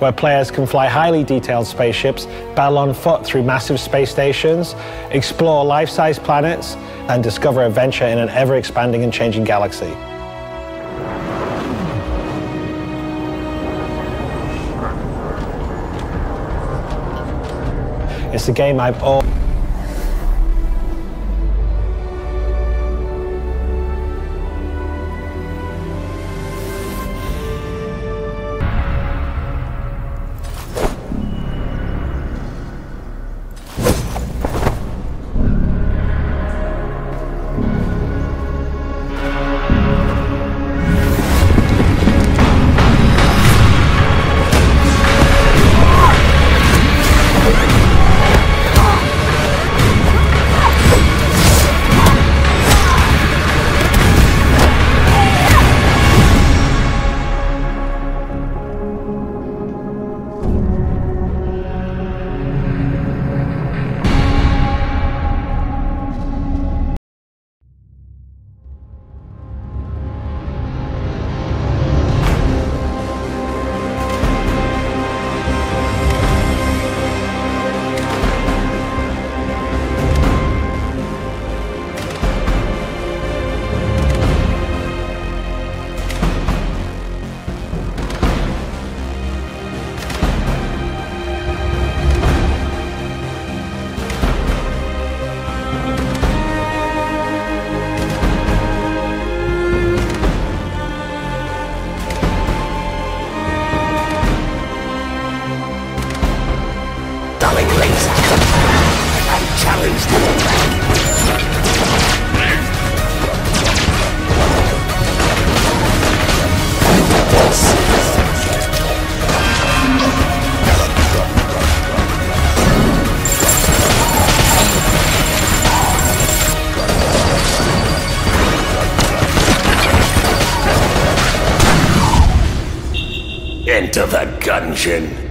where players can fly highly detailed spaceships, battle on foot through massive space stations, explore life-size planets, and discover adventure in an ever-expanding and changing galaxy. It's a game I've always Enter the gungeon.